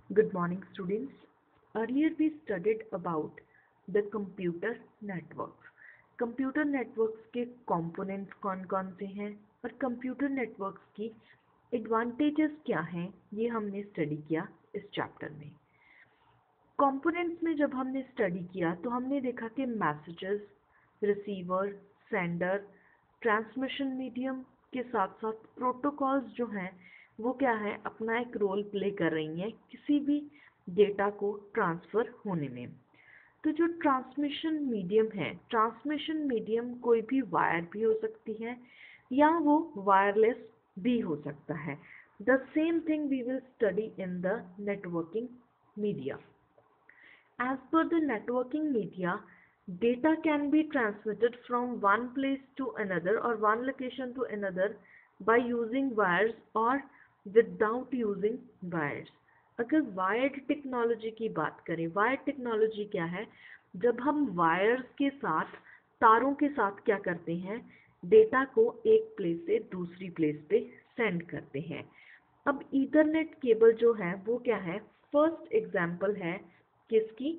Good morning, students. Earlier we studied about the computer networks. Computer networks के components कौन कौन से हैं और कंप्यूटर नेटवर्क्स की एडवांटेजेस क्या हैं, ये हमने स्टडी किया इस चैप्टर में। कंपोनेंट्स में जब हमने स्टडी किया तो हमने देखा कि messages, receiver, sender, transmission medium के साथ साथ प्रोटोकॉल्स जो हैं वो क्या है, अपना एक रोल प्ले कर रही हैं किसी भी डेटा को ट्रांसफ़र होने में। तो जो ट्रांसमिशन मीडियम है, ट्रांसमिशन मीडियम कोई भी वायर भी हो सकती है या वो वायरलेस भी हो सकता है। The same thing we will study in the networking media. As per the networking media, data can be transmitted from one place to another or one location to another by using wires or without using wires. अगर wired technology की बात करें, wired technology क्या है? जब हम wires के साथ, तारों के साथ क्या करते हैं, डेटा को एक प्लेस से दूसरी प्लेस पे सेंड करते हैं। अब ईथरनेट केबल जो है वो क्या है? फर्स्ट एग्जाम्पल है किसकी?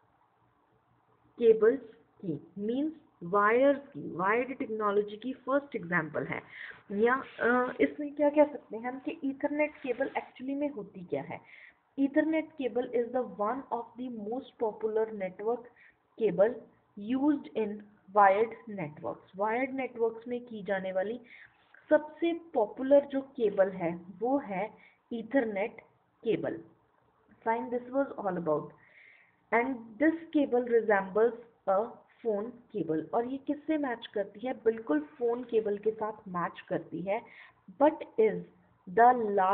केबल्स की, मीन्स वायर्स की, वायर्ड टेक्नोलॉजी की फर्स्ट एग्जाम्पल है। या इसमें क्या कह सकते हैं हम कि ईथरनेट केबल एक्चुअली में होती क्या है? Ethernet cable is the one of the most popular network cable used in wired networks. Wired networks में की जाने वाली सबसे पॉपुलर जो केबल है वो है ethernet cable. Fine, this was all about. And this cable resembles a phone cable. और ये किससे मैच करती है? बिल्कुल फोन केबल के साथ मैच करती है, but is the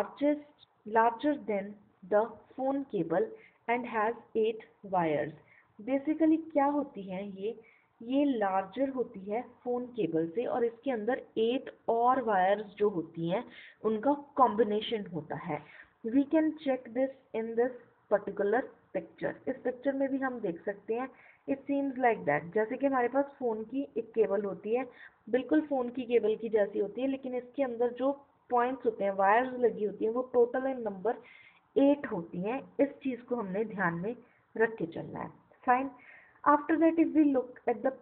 larger than the phone cable and has 8 wires. Basically क्या होती है ये लार्जर होती है फोन केबल से और इसके अंदर 8 और वायर्स जो होती हैं उनका कॉम्बिनेशन होता है। We can check this in this particular picture. इस पिक्चर में भी हम देख सकते हैं, इट सीम्स लाइक दैट, जैसे कि हमारे पास फ़ोन की एक केबल होती है, बिल्कुल फ़ोन की केबल की जैसी होती है, लेकिन इसके अंदर जो पॉइंट्स होते हैं, वायर्स लगी होती हैं, वो टोटल इन नंबर 8 होती हैं। इस चीज़ को हमने ध्यान में रख के चलना है। Fine, after that if we look at the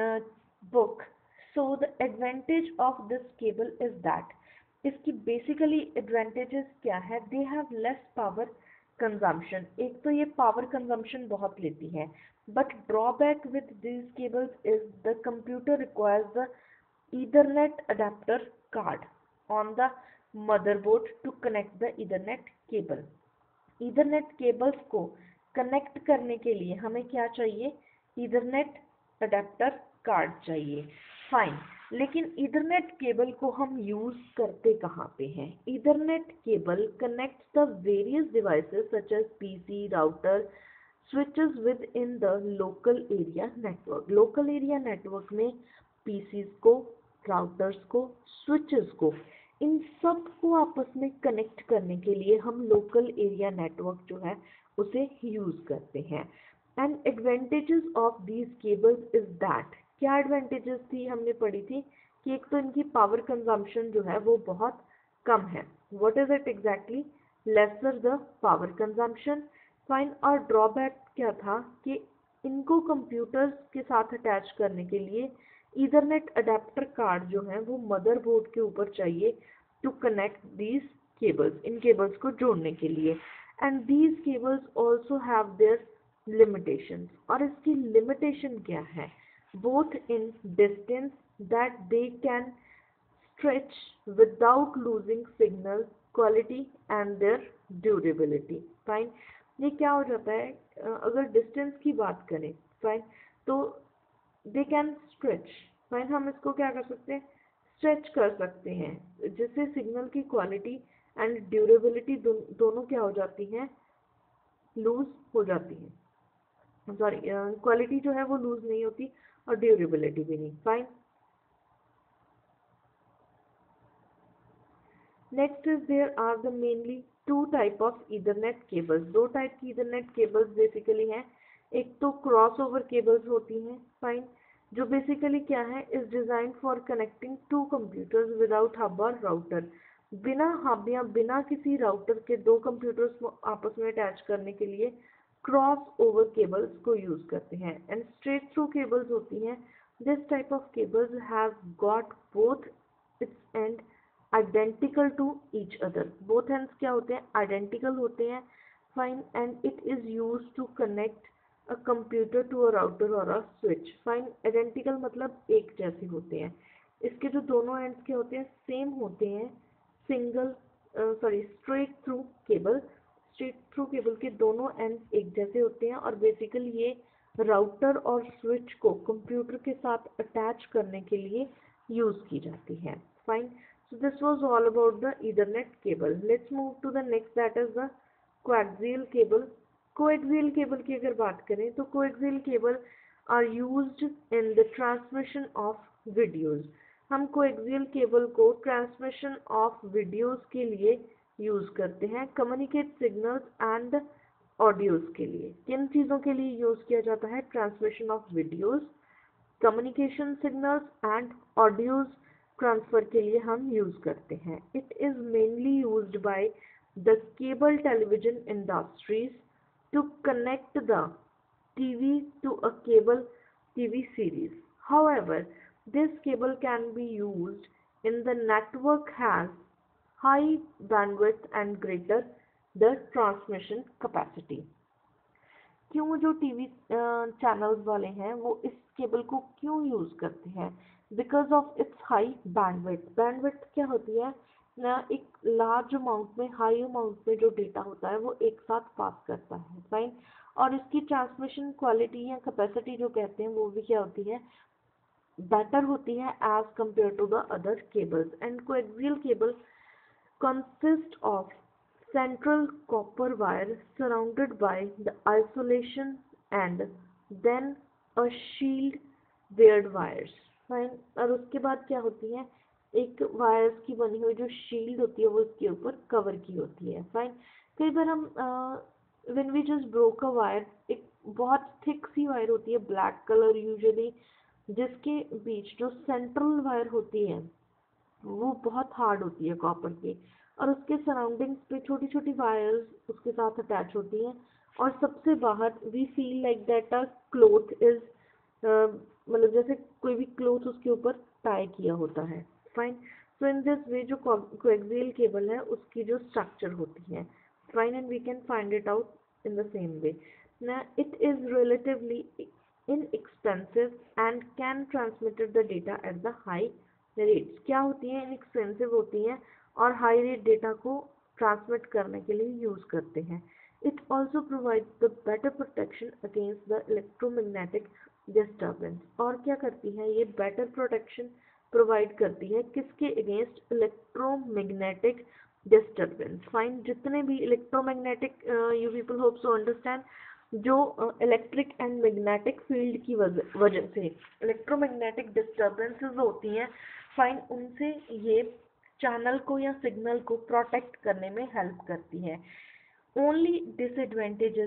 book, so the advantage of this cable is that, इसकी बेसिकली एडवांटेजेस क्या है? They have less power consumption. एक तो ये पावर कंजम्पशन बहुत लेती है, but drawback with this cables is the computer requires the ethernet adapter card on the motherboard to connect the ethernet cable. Ethernet cables को connect करने के लिए हमें क्या चाहिए? ईथरनेट अडेप्टर कार्ड चाहिए। फाइन, लेकिन ईथरनेट केबल को हम यूज़ करते कहाँ पे हैं? Ethernet cable connects the various devices such as PC, router, switches within the local area network. Local area network में पीसीज को, राउटर्स को, स्विचेस को, इन सब को आपस में कनेक्ट करने के लिए हम लोकल एरिया नेटवर्क जो है उसे यूज़ करते हैं। And advantages of these cables is that, क्या एडवांटेजेस थी हमने पढ़ी थी कि एक तो इनकी पावर कंजम्पशन जो है वो बहुत कम है। What is it exactly? Lesser the power consumption. Fine, और ड्रॉबैक क्या था कि इनको कंप्यूटर्स के साथ अटैच करने के लिए ईथरनेट अडेप्टर कार्ड जो है वो मदरबोर्ड के ऊपर चाहिए टू कनेक्ट दीज केबल्स, इन केबल्स को जोड़ने के लिए। And these cables also have their limitations, और इसकी लिमिटेशन क्या है? Both in distance that they can stretch without losing signal quality and their durability. Fine, ये क्या हो जाता है अगर डिस्टेंस की बात करें, फाइन, तो दे कैन स्ट्रेच। फाइन, हम इसको क्या कर सकते हैं? स्ट्रेच कर सकते हैं, जिससे सिग्नल की क्वालिटी एंड ड्यूरेबिलिटी दोनों क्या हो जाती हैं? लूज हो जाती है। सॉरी, क्वालिटी जो है वो लूज नहीं होती और ड्यूरेबिलिटी भी नहीं। Fine, next is there are the mainly two type of ethernet cables. दो टाइप की ईथरनेट केबल्स बेसिकली हैं। एक तो क्रॉस ओवर केबल्स होती हैं, फाइन, जो बेसिकली क्या है, is design for connecting two computers without hub और राउटर। बिना किसी राउटर के दो कंप्यूटर्स को आपस में अटैच करने के लिए क्रॉस ओवर केबल्स को यूज करते हैं। एंड स्ट्रेट थ्रू केबल्स होती हैं। This type of cables have got both its end identical to each other. Both ends क्या होते हैं? आइडेंटिकल होते हैं। Fine. And it is use to connect a computer to a router और a switch. Fine. Identical मतलब एक जैसे होते हैं। इसके जो दोनों एंड्स क्या होते हैं? सेम होते हैं। स्ट्रेट थ्रू केबल के दोनों एंड्स एक जैसे होते हैं और बेसिकली ये राउटर और स्विच को कंप्यूटर के साथ अटैच करने के लिए यूज की जाती है। Fine. So this was all about the Ethernet cable. Let's move to the next, that is the coaxial cable. Coaxial cable की अगर बात करें तो coaxial cable are used in the transmission of videos. हम coaxial cable को transmission of videos के लिए use करते हैं, communicate signals and audios के लिए। किन चीज़ों के लिए यूज किया जाता है? transmission of videos, communication signals and audios transfer के लिए हम यूज करते हैं। It is mainly used by the cable television industries to connect the TV to a cable TV series. However, this cable can be used in the network has high bandwidth and greater the transmission capacity. क्यों जो TV channels वाले हैं वो इस cable को क्यों use करते हैं? Because of its high bandwidth. Bandwidth क्या होती है ना? एक लार्ज अमाउंट में, हाई अमाउंट में जो डेटा होता है वो एक साथ पास करता है। फाइन। और इसकी ट्रांसमिशन क्वालिटी या कैपेसिटी जो कहते हैं वो भी क्या होती है? बेटर होती है as compare to the other cables. And coaxial cable consist of central copper wire surrounded by the isolation and then a shield weird wires. Fine. और उसके बाद क्या होती है? एक वायर्स की बनी हुई जो शील्ड होती है वो इसके ऊपर कवर की होती है। फाइन। कई बार हम when we just broke a wire, एक बहुत थिक सी वायर होती है ब्लैक कलर यूजुअली, जिसके बीच जो सेंट्रल वायर होती है वो बहुत हार्ड होती है कॉपर की, और उसके सराउंडिंग्स पे छोटी छोटी वायर्स उसके साथ अटैच होती हैं। और सबसे बाहर we feel like that a cloth is, मतलब जैसे कोई भी क्लोथ उसके ऊपर टाई किया होता है। Fine. So in this way जो कोएक्सियल केबल है उसकी जो स्ट्रक्चर होती है। Fine. And we can find it out in the same way. ना it is relatively inexpensive and can transmitted the data at the high rates. क्या होती हैं? इनएक्सपेंसिव होती हैं और हाई रेट डेटा को ट्रांसमिट करने के लिए यूज करते हैं। It also provides the better protection against the electromagnetic disturbance. और क्या करती है ये? बेटर प्रोटेक्शन प्रोवाइड करती है किसके अगेंस्ट? Electromagnetic disturbance. फाइन। जितने भी electromagnetic, you people hope so understand, जो इलेक्ट्रिक एंड मैग्नेटिक फील्ड की वजह से इलेक्ट्रोमैग्नेटिक डिस्टर्बेंसेस होती हैं, फाइन, उनसे ये चैनल को या सिग्नल को प्रोटेक्ट करने में हेल्प करती है। Only disadvantage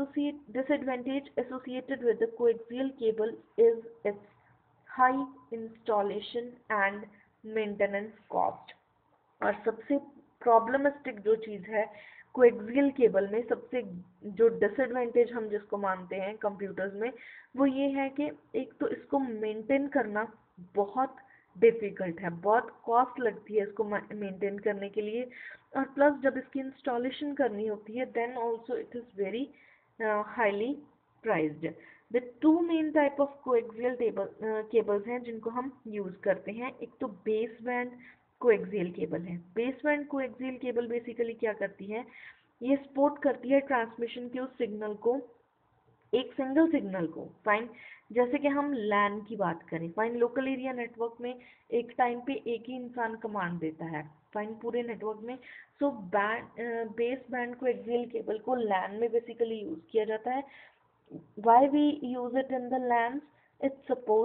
associated with the coaxial cable is its high installation and maintenance cost. और सबसे प्रॉब्लमिस्टिक जो चीज़ है कोएक्सियल केबल में, सबसे जो डिसएडवांटेज हम जिसको मानते हैं कंप्यूटर्स में, वो ये है कि एक तो इसको मेंटेन करना बहुत डिफ़िकल्ट है, बहुत कॉस्ट लगती है इसको मेंटेन करने के लिए, और प्लस जब इसकी इंस्टॉलेशन करनी होती है then also it is very highly prized. The two main type of coaxial cables हैं जिनको हम यूज़ करते हैं। एक तो बेस बैंड कोएक्सियल केबल है। Baseband coaxial cable basically क्या करती है? ये सपोर्ट करती है ट्रांसमिशन के उस सिग्नल को, एक सिंगल सिग्नल को। फाइन। जैसे कि हम लैन की बात करें, फाइन, लोकल एरिया नेटवर्क में एक टाइम पे एक ही इंसान कमांड देता है, फाइन, पूरे नेटवर्क में। So baseband coaxial cable को लैन में बेसिकली यूज किया जाता है। Why we use it in the LAN? It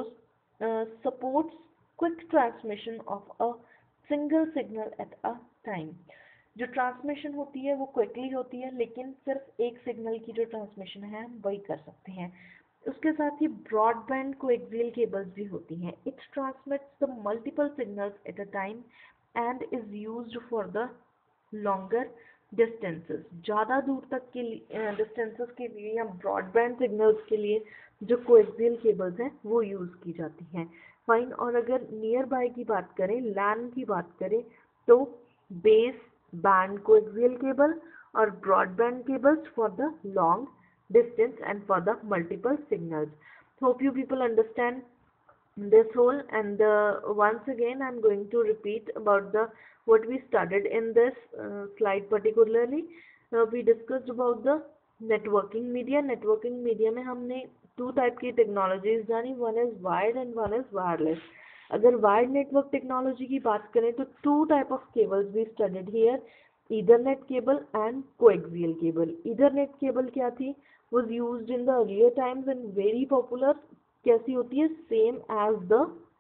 supports quick transmission of a single signal at a time. जो ट्रांसमिशन होती है वो क्विकली होती है, लेकिन सिर्फ एक सिग्नल की जो ट्रांसमिशन है हम वही कर सकते हैं। उसके साथ ही ब्रॉडबैंड कोएक्सियल केबल्स भी होती हैं। It transmits the multiple signals at a time and is used for the longer distances, ज़्यादा दूर तक के लिए डिस्टेंसेस के लिए या ब्रॉडबैंड सिग्नल्स के लिए जो कोएक्सियल केबल्स हैं वो यूज़ की जाती हैं। फाइन। और अगर नियर बाय की बात करें, लैन की बात करें, तो बेस बैंड कोएक्सियल केबल और broadband cables for the long distance and for the multiple signals. Hope you people understand this whole, and once again I'm going to repeat about the what we studied in this slide particularly. We discussed about the networking media. Networking media में हमने two type की technologies जानी, one is wired and one is wireless. अगर wired network technology की बात करें तो two type of cables we studied here, Ethernet cable and coaxial cable. Ethernet cable क्या थी, was used in the earlier times and very popular. कैसी होती है, same as the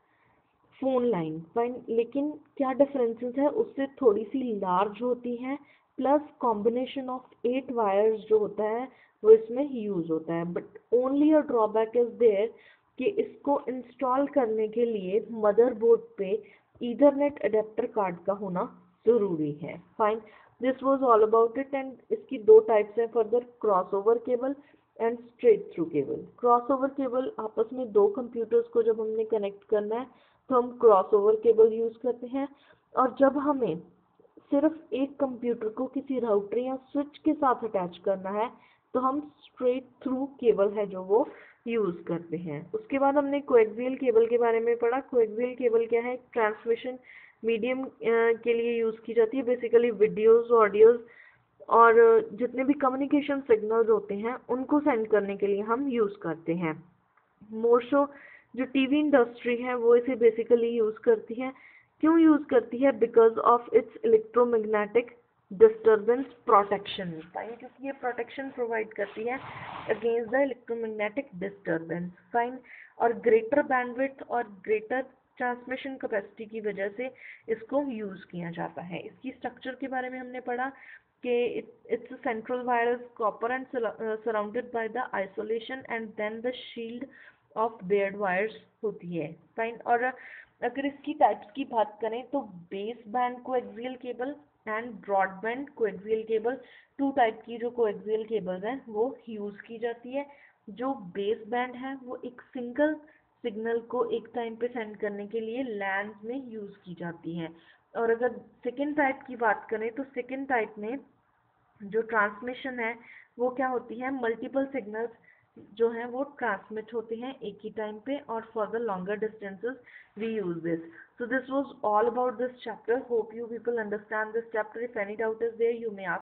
phone line. Fine. लेकिन क्या डिफरेंसेस है, उससे थोड़ी सी लार्ज होती है, प्लस कॉम्बिनेशन ऑफ 8 वायर्स जो होता है वो इसमें यूज होता है। But only a drawback is there कि इसको इंस्टॉल करने के लिए मदरबोर्ड पे ईथरनेट अडेप्टर कार्ड का होना ज़रूरी है। Fine. This was all about it. And इसकी दो टाइप्स हैं further, crossover cable and straight through cable. Crossover cable आपस में दो कंप्यूटर्स को जब हमने कनेक्ट करना है तो हम क्रॉसओवर केबल यूज़ करते हैं, और जब हमें सिर्फ एक कंप्यूटर को किसी राउटर या स्विच के साथ अटैच करना है तो हम स्ट्रेट थ्रू केबल है जो वो यूज़ करते हैं। उसके बाद हमने कोएक्सियल केबल के बारे में पढ़ा। कोएक्सियल केबल क्या है, ट्रांसमिशन मीडियम के लिए यूज़ की जाती है, बेसिकली वीडियोस, ऑडियोज और जितने भी कम्युनिकेशन सिग्नल्स होते हैं उनको सेंड करने के लिए हम यूज़ करते हैं। मोरशो जो टीवी इंडस्ट्री है वो इसे बेसिकली यूज़ करती है। क्यों यूज़ करती है, because of its electromagnetic disturbance protection. Fine. क्योंकि ये प्रोटेक्शन प्रोवाइड करती है against the electromagnetic disturbance. Fine. और ग्रेटर बैंडविड्थ और ग्रेटर ट्रांसमिशन कैपेसिटी की वजह से इसको यूज़ किया जाता है। इसकी स्ट्रक्चर के बारे में हमने पढ़ा कि its central wire is copper and surrounded by the isolation and then the shield of braided wires होती है। फाइन। और अगर इसकी टाइप्स की बात करें तो baseband coaxial cable and broadband coaxial cable, two type की जो कोएक्सियल केबल्स हैं वो यूज़ की जाती है। जो बेस बैंड है वो एक सिंगल सिग्नल को एक टाइम पे सेंड करने के लिए लैंस में यूज़ की जाती है। और अगर सेकेंड टाइप की बात करें तो सेकेंड टाइप में जो ट्रांसमिशन है वो क्या होती है, मल्टीपल सिग्नल्स जो हैं वो ट्रांसमिट होते हैं एक ही टाइम पे, और for the longer distances we use this. So this was all about this chapter. Hope you people understand this chapter. If any doubt is there, you may ask.